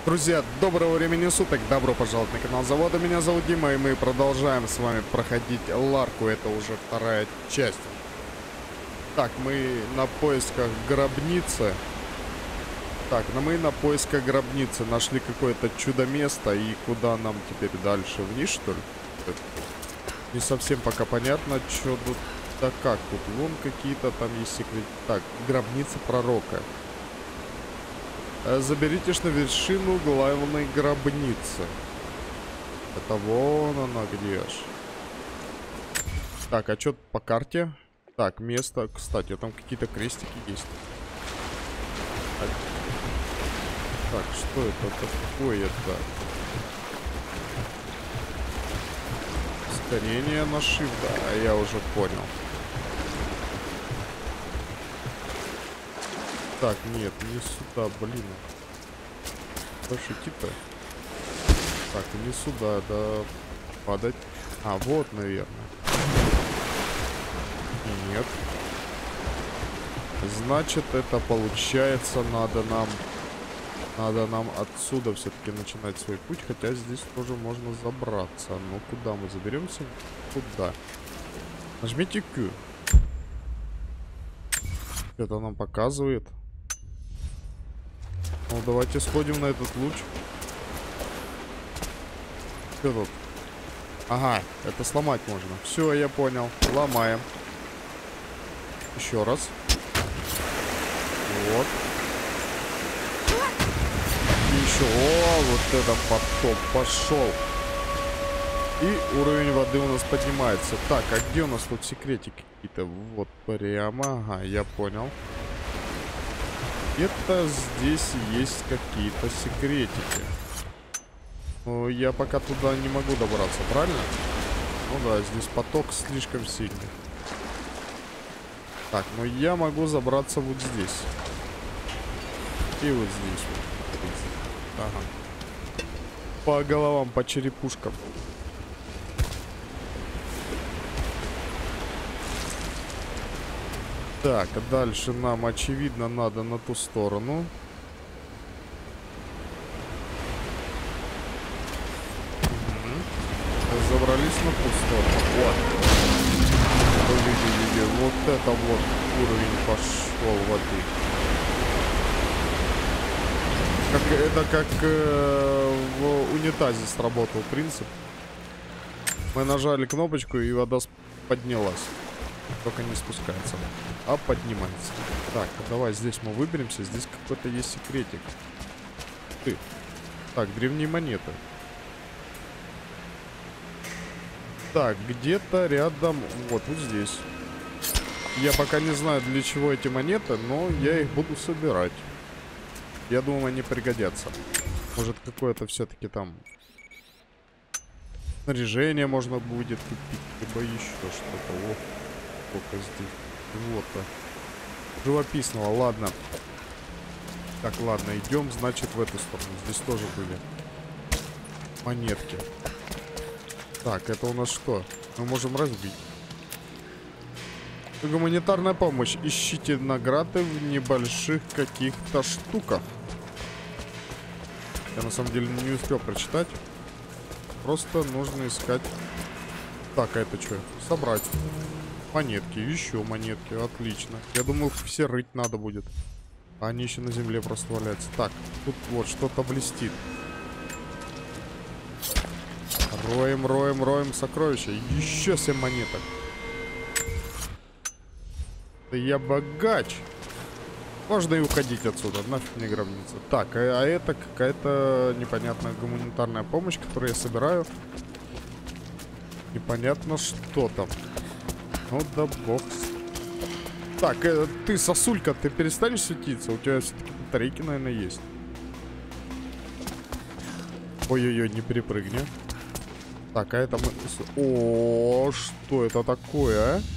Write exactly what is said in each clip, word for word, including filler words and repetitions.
Друзья, доброго времени суток, добро пожаловать на канал Завода, меня зовут Дима, и мы продолжаем с вами проходить Ларку, это уже вторая часть. Так, мы на поисках гробницы. Так, ну мы на поисках гробницы нашли какое-то чудо-место, и куда нам теперь дальше, вниз что ли? Не совсем пока понятно, что тут, да как тут, вон какие-то там есть секреты. Так, гробница пророка. Заберите ж на вершину главной гробницы. Это вон она где ж. Так, а что по карте? Так, место. Кстати, там какие-то крестики есть. Так, так что это такое-то? Ускорение на shift, да, я уже понял. Так, нет, не сюда, блин. Пошути-то. Так, не сюда, да. Падать. А, вот, наверное. Нет. Значит, это получается, надо нам... Надо нам отсюда все-таки начинать свой путь. Хотя здесь тоже можно забраться. Но куда мы заберемся? Куда? Нажмите Q. Это нам показывает. Ну, давайте сходим на этот луч. Что тут? Ага, это сломать можно. Все, я понял. Ломаем. Еще раз. Вот. И еще. О, вот это потоп пошел. И уровень воды у нас поднимается. Так, а где у нас тут секретики какие-то? Вот прямо. Ага, я понял. Это здесь есть какие-то секретики. Но я пока туда не могу добраться, правильно? Ну да, здесь поток слишком сильный. Так, но я могу забраться вот здесь. И вот здесь. Ага. По головам, по черепушкам. Так, а дальше нам, очевидно, надо на ту сторону. Угу. Забрались на ту сторону. Вот. Вот это вот уровень пошел воды. Как, это как э, в унитазе сработал принцип. Мы нажали кнопочку, и вода поднялась. Только не спускается, а поднимается. Так, давай здесь мы выберемся. Здесь какой-то есть секретик. Ты. Так, древние монеты. Так, где-то рядом. Вот, вот здесь. Я пока не знаю, для чего эти монеты, но я их буду собирать. Я думаю, они пригодятся. Может, какое-то все-таки там снаряжение можно будет купить, либо еще что-то. О. Сколько здесь вот-то живописного. Ладно. Так, ладно, идем, значит, в эту сторону. Здесь тоже были монетки. Так, это у нас что? Мы можем разбить. Гуманитарная помощь. Ищите награды в небольших каких-то штуках. Я на самом деле не успел прочитать. Просто нужно искать. Так, а это что? Собрать. Монетки, еще монетки, отлично. Я думал, все рыть надо будет. А они еще на земле просто валяются. Так, тут вот что-то блестит. Роем, роем, роем сокровища. Еще семь монеток. Да я богач. Можно и уходить отсюда, нафиг мне гробница. Так, а, а это какая-то непонятная гуманитарная помощь, которую я собираю. Непонятно, что там. Ну да бог. Так, э, ты, сосулька, ты перестанешь светиться? У тебя все-таки батарейки, наверное, есть. Ой-ой-ой, не перепрыгни. Так, а это мы... О, что это такое, а?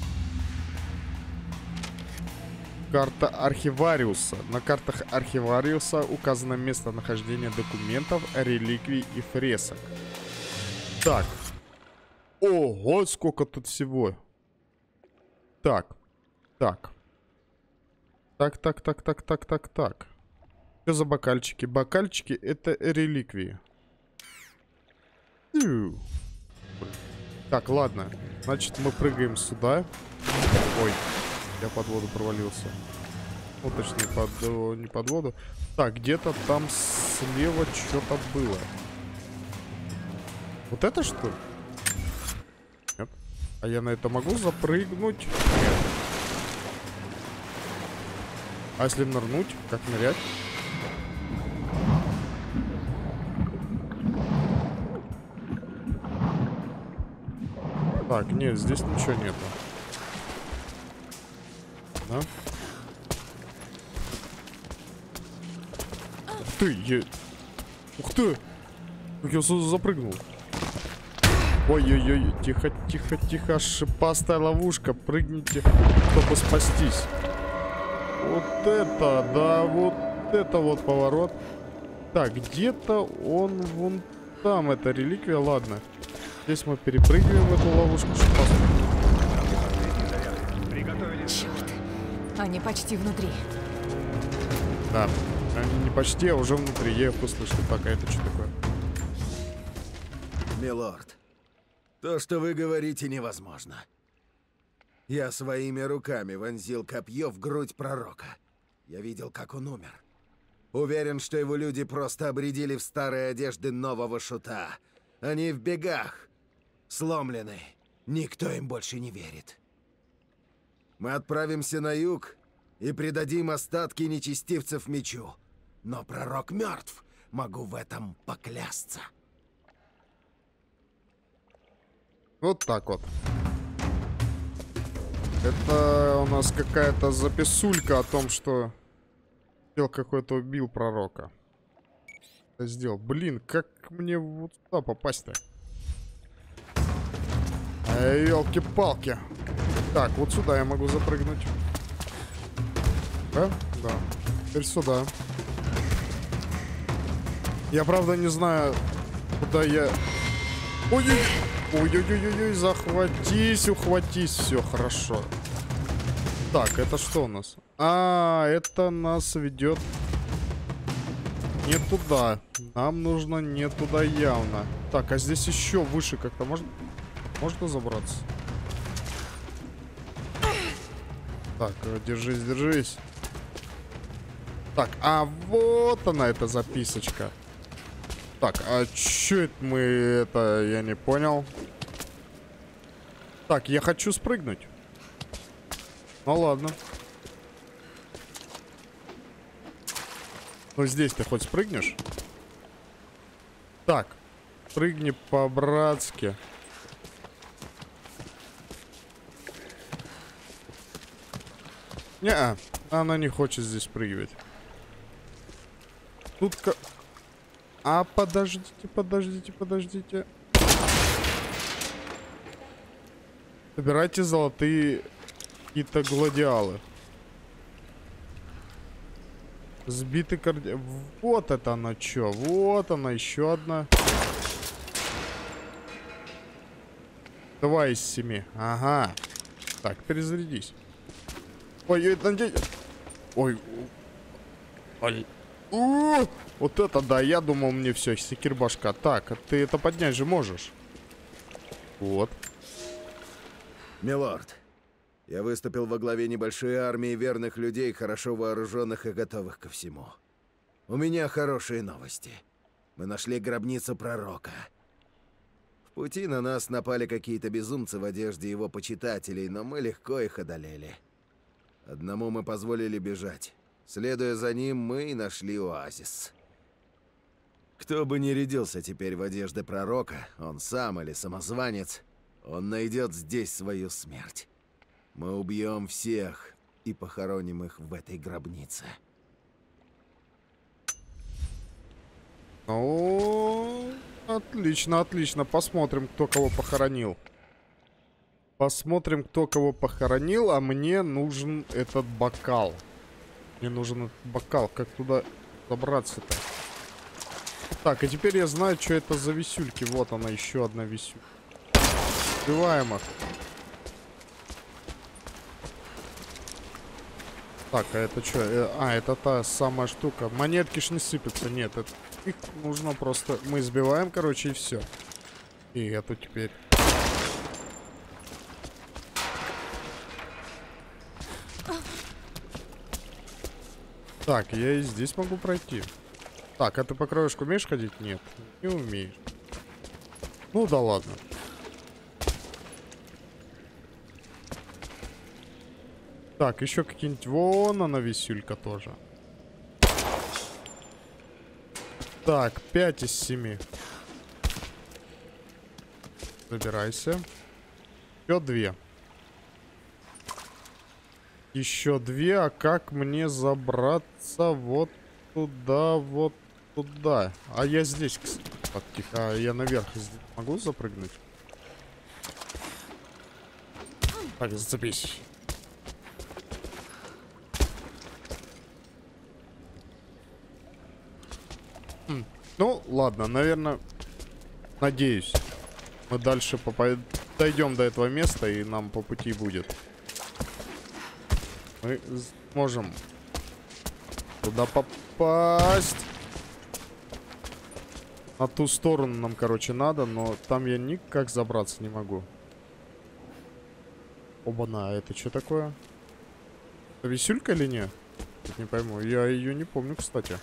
Карта Архивариуса. На картах Архивариуса указано местонахождение документов, реликвий и фресок. Так. Ого, сколько тут всего. Так, так, так, так, так, так, так, так, так. Что за бокальчики? Бокальчики — это реликвии. Фью. Так, ладно. Значит, мы прыгаем сюда. Ой, я под воду провалился. Ну, точнее, под, не под воду. Так, где-то там слева что-то было. Вот это что? Нет. А я на это могу запрыгнуть? Нет. А если нырнуть? Как нырять? Так, нет, здесь ничего нету. Да? Ух ты, я... Ух ты! Как я сюда запрыгнул. Ой-ой-ой, тихо, тихо, тихо, шипастая ловушка. Прыгните, чтобы спастись. Вот это, да, вот это вот поворот. Так, где-то он вон там, это реликвия, ладно. Здесь мы перепрыгиваем в эту ловушку шипастую. Черт, они почти внутри. Да, они не почти, а уже внутри, я их услышал. Так, а это что такое? Милорд, то, что вы говорите, невозможно. Я своими руками вонзил копье в грудь пророка. Я видел, как он умер. Уверен, что его люди просто обрядили в старые одежды нового шута. Они в бегах, сломлены. Никто им больше не верит. Мы отправимся на юг и предадим остатки нечестивцев мечу. Но пророк мертв. Могу в этом поклясться. Вот так вот. Это у нас какая-то записулька о том, что сделал какой-то убил пророка. Сделал. Блин, как мне вот сюда попасть-то? Ёлки-палки. Так, вот сюда я могу запрыгнуть. Да? Да. Теперь сюда. Я, правда, не знаю, куда я... Ой-ой-ой! Ой-ой-ой-ой, захватись, ухватись, все хорошо. Так, это что у нас? А, это нас ведет не туда. Нам нужно не туда явно. Так, а здесь еще выше как-то можно, можно забраться? Так, держись, держись. Так, а вот она, эта записочка. Так, а чё это мы, это, я не понял. Так, я хочу спрыгнуть. Ну ладно. Ну здесь ты хоть спрыгнешь? Так, прыгни по-братски. Не-а, она не хочет здесь прыгивать. Тут как... А, подождите, подождите, подождите. Собирайте золотые какие-то гладиалы. Сбитый карди... Вот это она чё. Вот она, еще одна. Два из семи. Ага. Так, перезарядись. Ой, ой, надеюсь. Ой. Ой. У-у-у! Вот это да, я думал, мне все, секир башка. Так, а ты это поднять же можешь. Вот. Милорд, я выступил во главе небольшой армии верных людей, хорошо вооруженных и готовых ко всему. У меня хорошие новости. Мы нашли гробницу пророка. В пути на нас напали какие-то безумцы в одежде его почитателей, но мы легко их одолели. Одному мы позволили бежать. Следуя за ним, мы и нашли оазис. Кто бы ни рядился теперь в одежде пророка, он сам или самозванец, он найдет здесь свою смерть. Мы убьем всех и похороним их в этой гробнице. О, отлично, отлично. Посмотрим, кто кого похоронил. Посмотрим, кто кого похоронил, а мне нужен этот бокал. Мне нужен этот бокал. Как туда добраться-то? Так, и теперь я знаю, что это за висюльки. Вот она, еще одна висюлька. Убиваем их. Так, а это что? А, это та самая штука. Монетки ж не сыпятся. Нет, это их нужно просто... Мы сбиваем, короче, и все. И эту теперь... Так, я и здесь могу пройти. Так, а ты по краешку умеешь ходить? Нет, не умеешь. Ну да ладно. Так, еще какие-нибудь... Вон она, висюлька тоже. Так, пять из семи. Забирайся. Еще две. Еще две. А как мне забраться вот туда, вот туда? А я здесь, кстати. Так, тихо. А я наверх здесь могу запрыгнуть? Так, зацепись. Хм. Ну, ладно, наверное, надеюсь, мы дальше попа- дойдем до этого места, и нам по пути будет. Мы можем туда попасть. На ту сторону нам, короче, надо, но там я никак забраться не могу. Оба-на, а это что такое? Это висюлька или нет? Не пойму, я ее не помню, кстати.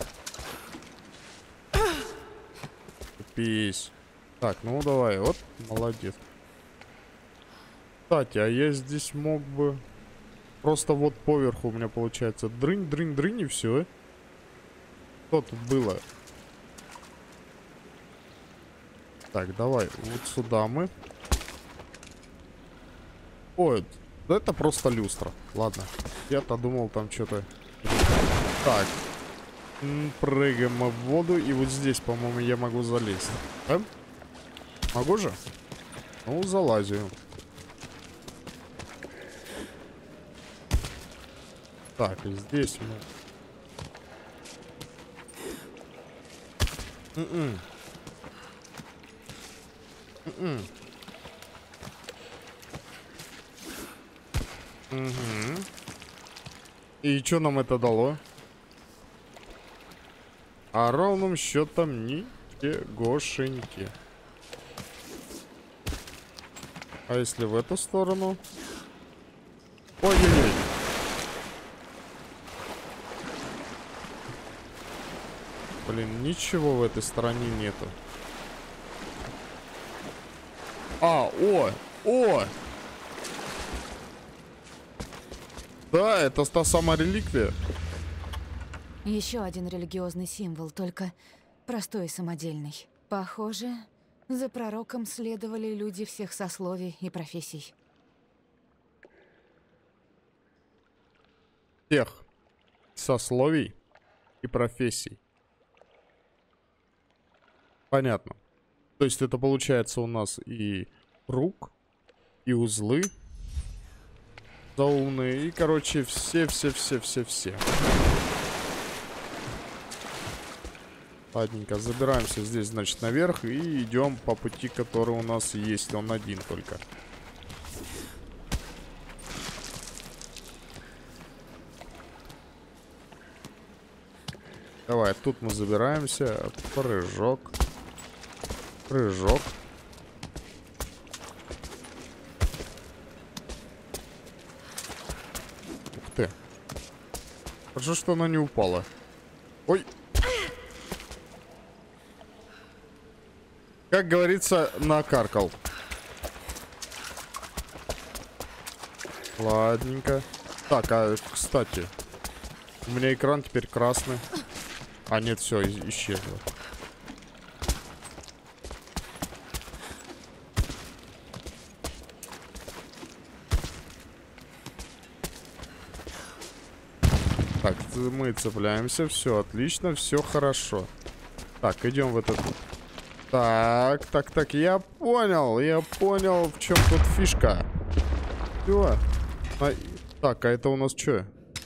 Пись. Так, ну давай, вот, молодец. Кстати, а я здесь мог бы... Просто вот поверху у меня получается дрынь, дрынь, дрынь и все. Что тут было? Так, давай, вот сюда мы. Ой, да это просто люстра. Ладно, я-то думал там что-то... Так. Прыгаем мы в воду. И вот здесь, по-моему, я могу залезть. Да? Могу же? Ну, залазю. Так, и здесь мы... М-м. М-м. Угу. И что нам это дало? А ровным счетом ничегошеньки. А если в эту сторону? Ой-ой-ой. Блин, ничего в этой стороне нету. А, о, о! Да, это та самая реликвия. Еще один религиозный символ, только простой и самодельный. Похоже, за пророком следовали люди всех сословий и профессий. Всех сословий и профессий. Понятно. То есть это получается у нас и круг, и узлы заумные, и, короче, все-все-все-все-все. Ладненько, забираемся здесь, значит, наверх и идем по пути, который у нас есть. Он один только. Давай, тут мы забираемся. Прыжок. Прыжок. Ух ты. Хорошо, что она не упала. Ой. Как говорится, накаркал. Ладненько. Так, а, кстати, у меня экран теперь красный. А, нет, все, исчезло. Так, мы цепляемся, все отлично, все хорошо. Так, идем в этот... Так, так, так, я понял, я понял, в чем тут фишка. Все. А, так, а это у нас что?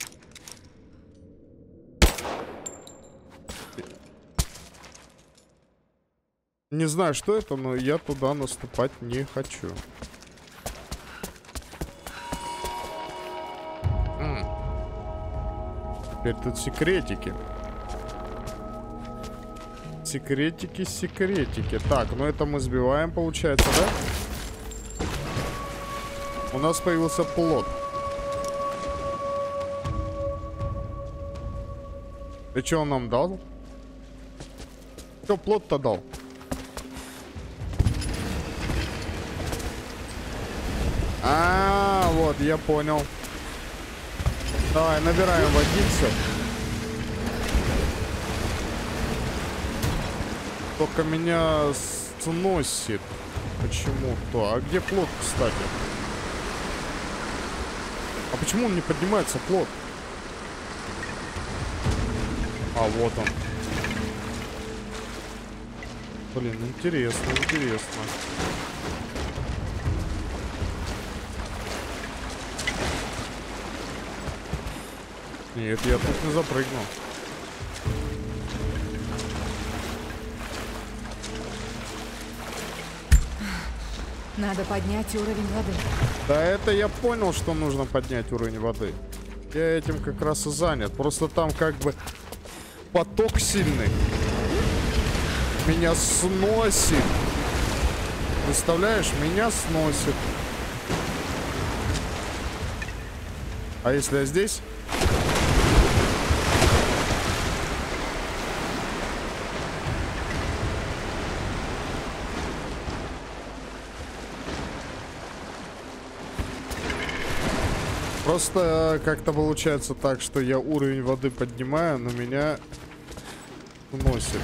Не знаю, что это, но я туда наступать не хочу. М. теперь тут секретики. Секретики, секретики. Так, ну это мы сбиваем, получается, да? У нас появился плот. И что он нам дал? Что плот-то дал? А, вот, я понял. Давай, набираем водицу. Только меня сносит почему-то. А где плот, кстати? А почему он не поднимается, плот? А, вот он. Блин, интересно, интересно. Нет, я тут не запрыгнул. Надо поднять уровень воды. Да это я понял, что нужно поднять уровень воды. Я этим как раз и занят. Просто там как бы поток сильный. Меня сносит. Представляешь, меня сносит. А если я здесь? Просто как-то получается так, что я уровень воды поднимаю, но меня уносит.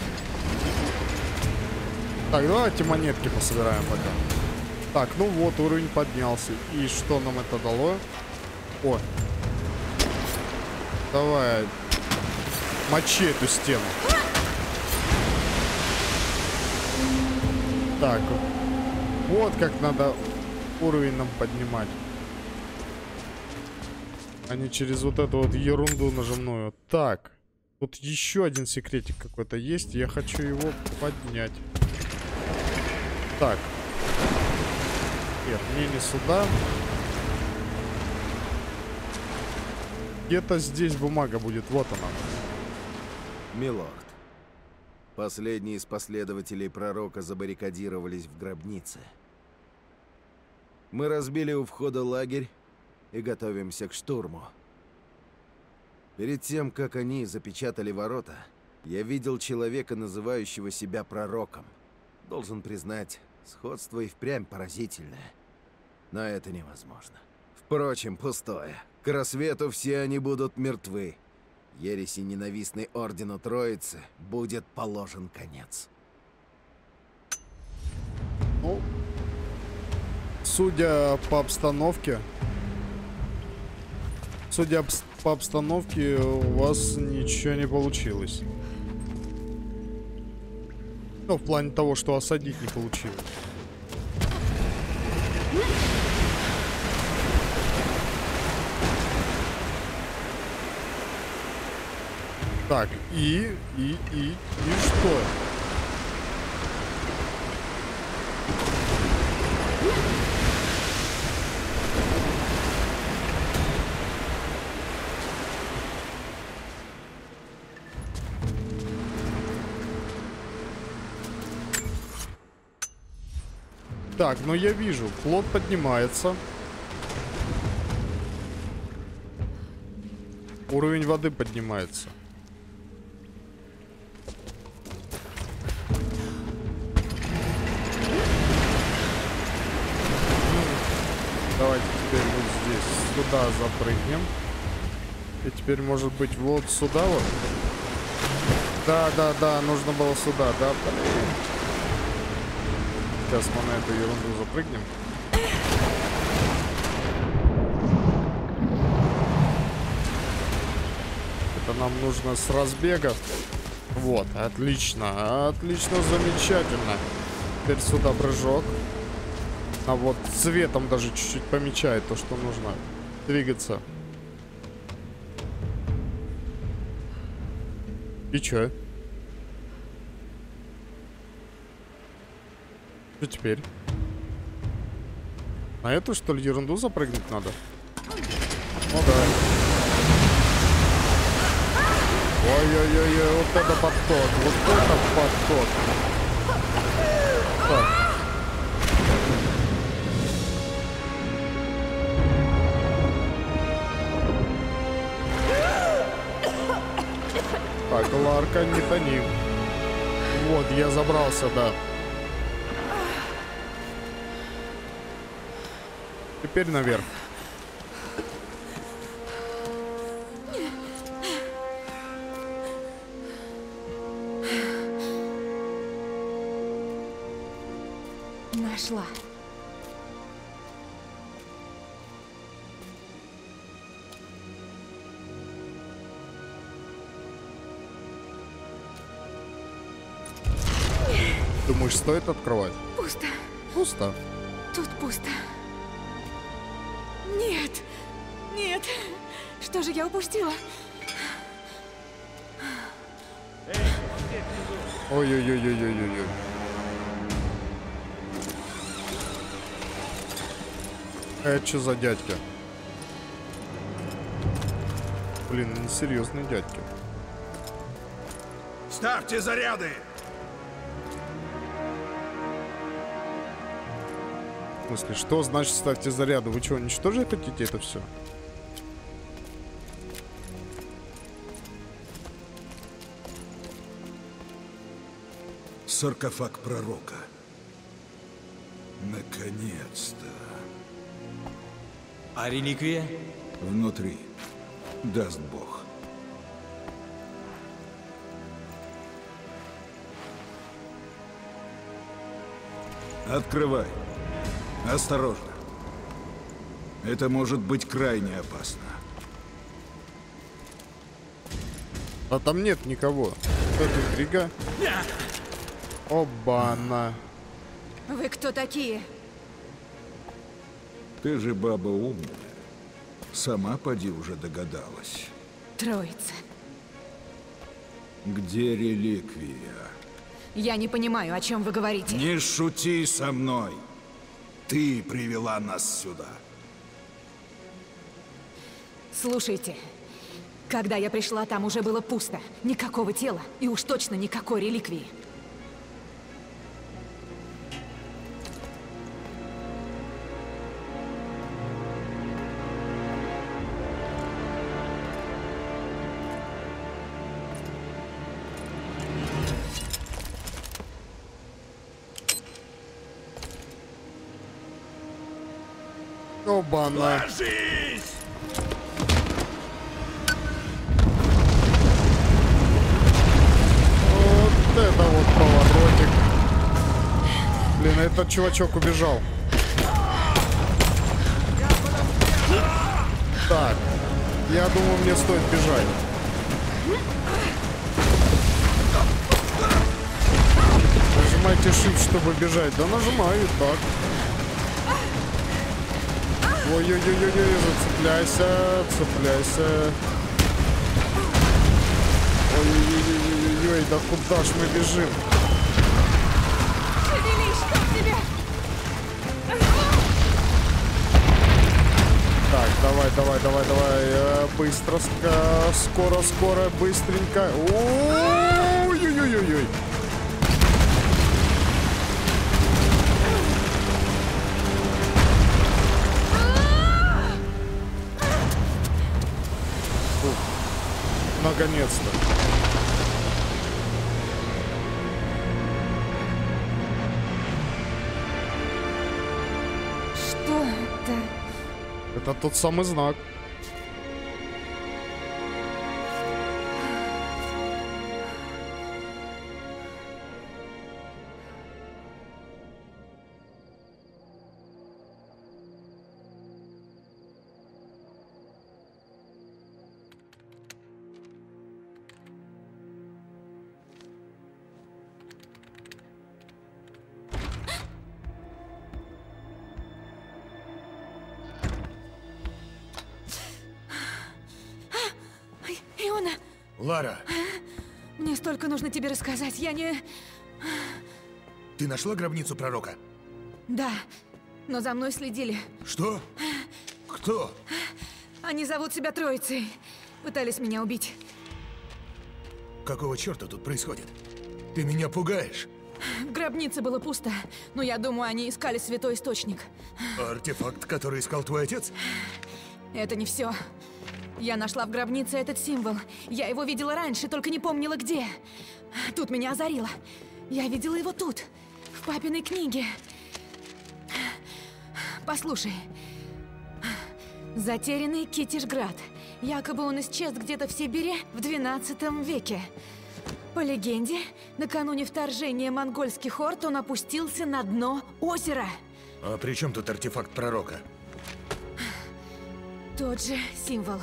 Так, давайте монетки пособираем пока. Так, ну вот, уровень поднялся. И что нам это дало? О. Давай. Мочи эту стену. Так. Вот как надо уровень нам поднимать. А не через вот эту вот ерунду нажимную. Так. Тут еще один секретик какой-то есть. Я хочу его поднять. Так. Нет, мне не сюда. Где-то здесь бумага будет. Вот она. Милорд. Последние из последователей пророка забаррикадировались в гробнице. Мы разбили у входа лагерь и готовимся к штурму. Перед тем, как они запечатали ворота, я видел человека, называющего себя пророком. Должен признать, сходство и впрямь поразительное. Но это невозможно. Впрочем, пустое. К рассвету все они будут мертвы. Ереси, ненавистной Ордену Троицы, будет положен конец. Ну, судя по обстановке, судя по обстановке, у вас ничего не получилось. Ну, в плане того, что осадить не получилось. Так, и, и, и, и что? Так, ну я вижу, плот поднимается. Уровень воды поднимается. Давайте теперь вот здесь сюда запрыгнем. И теперь, может быть, вот сюда вот. Да, да, да, нужно было сюда, да, блин. Сейчас мы на эту ерунду запрыгнем. Это нам нужно с разбега. Вот, отлично, отлично, замечательно. Теперь сюда прыжок. А вот цветом даже чуть-чуть помечает то, что нужно двигаться. И чё? Что теперь? На эту, что ли, ерунду запрыгнуть надо? Ну да. Ой-ой-ой, вот это поток, вот это поток. Так. Так, Ларка, не тони. Вот, я забрался, да. Теперь наверх. Нашла. Думаешь, стоит открывать? Пусто. Пусто. Тут пусто. Нет. Нет. Что же я упустила? Ой-ой-ой-ой-ой-ой. Это что за дядька? Блин, несерьезный дядька. Ставьте заряды! В смысле, что значит ставьте заряды? Вы что, уничтожить хотите это все? Саркофаг пророка. Наконец-то. А реликвия? Внутри. Даст Бог. Открывай. Осторожно. Это может быть крайне опасно. А там нет никого. Кто тут, Рига? Оба-на. Вы кто такие? Ты же баба умная. Сама поди уже догадалась. Троица. Где реликвия? Я не понимаю, о чем вы говорите. Не шути со мной. Ты привела нас сюда. Слушайте. Когда я пришла, там уже было пусто. Никакого тела и уж точно никакой реликвии. Оба-на. Ложись! Вот это вот поворотик. Блин, этот чувачок убежал. Так, я думаю, мне стоит бежать. Нажимайте shift, чтобы бежать. Да нажимаю, так. Ой-ой-ой-ой, зацепляйся, цепляйся. Ой-ой-ой-ой-ой, да куда ж мы бежим? Шевелись, что тебе? Так, давай, давай, давай, давай. э, Быстро, ска- скоро, скоро, быстренько. Ой-ой-ой-ой. Фух. Наконец-то. Что это? Это тот самый знак. Иона, Лара, мне столько нужно тебе рассказать. Я не... ты нашла гробницу пророка? Да, но за мной следили. Что? Кто? Они зовут себя Троицей. Пытались меня убить. Какого черта тут происходит? Ты меня пугаешь. В гробнице было пусто, но я думаю, они искали святой источник. Артефакт, который искал твой отец? Это не все. Я нашла в гробнице этот символ. Я его видела раньше, только не помнила где. Тут меня озарило. Я видела его тут, в папиной книге. Послушай. Затерянный Китишград. Якобы он исчез где-то в Сибири в двенадцатом веке. По легенде, накануне вторжения монгольских орд он опустился на дно озера. А при чем тут артефакт пророка? Тот же символ.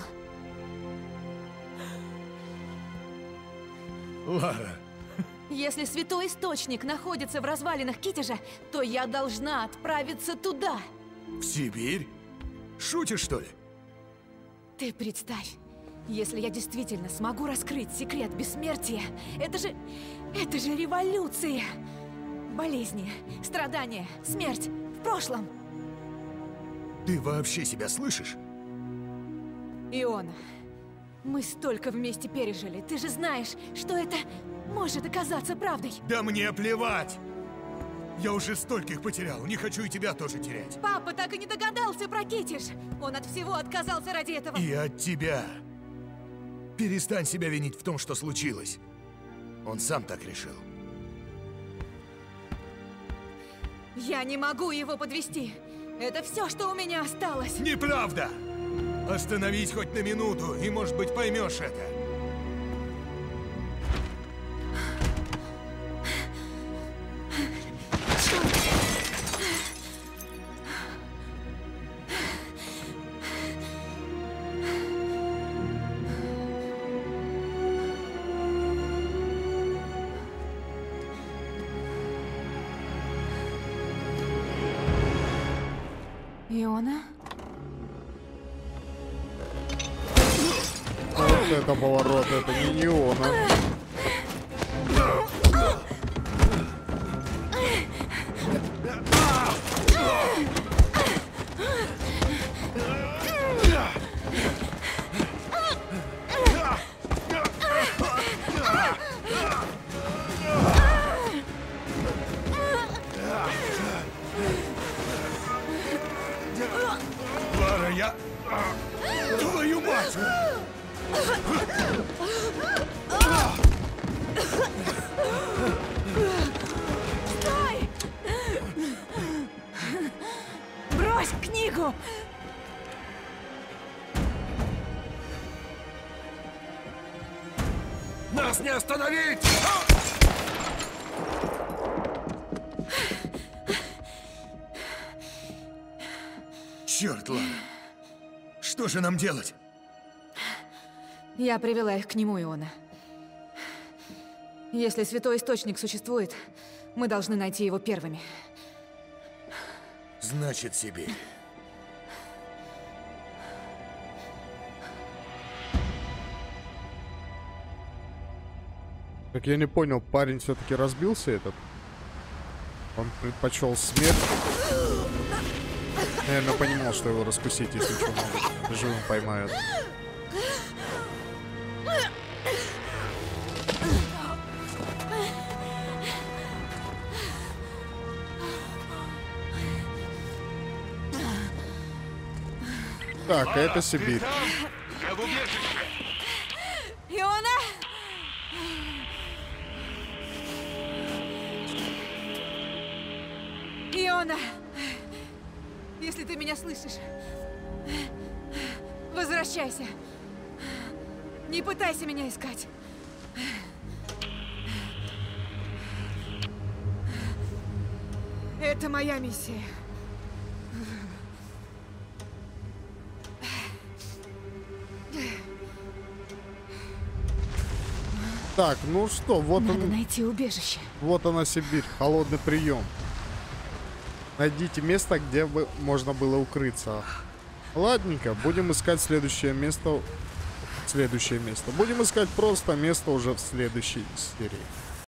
Лара. Если святой источник находится в развалинах Китежа, то я должна отправиться туда. В Сибирь? Шутишь, что ли? Ты представь, если я действительно смогу раскрыть секрет бессмертия, это же... это же революция! Болезни, страдания, смерть в прошлом. Ты вообще себя слышишь? Иона, мы столько вместе пережили. Ты же знаешь, что это может оказаться правдой. Да мне плевать! Я уже стольких потерял, не хочу и тебя тоже терять. Папа так и не догадался про Китиш. Он от всего отказался ради этого. И от тебя. Перестань себя винить в том, что случилось. Он сам так решил. Я не могу его подвести. Это все, что у меня осталось. Неправда! Остановись хоть на минуту, и, может быть, поймешь это. Иона? Вот это поворот, это не Иона. Лара, я... Твою мать! Стой! Брось книгу! Нас не остановить! Черт, Лара. Что же нам делать? Я привела их к нему, Иона. Если святой источник существует, мы должны найти его первыми. Значит, Сибирь. Так я не понял, парень все-таки разбился этот? Он предпочел смерть? Наверное, понимал, что его раскусить, если что, могут. Живым поймают. Так, а это Сибирь. Иона! Иона! Если ты меня слышишь, возвращайся. Не пытайся меня искать. Это моя миссия. Так, ну что, вот Надо он, найти убежище. вот она Сибирь, холодный прием. Найдите место, где бы можно было укрыться. Ладненько, будем искать следующее место. Следующее место. Будем искать просто место уже в следующей серии.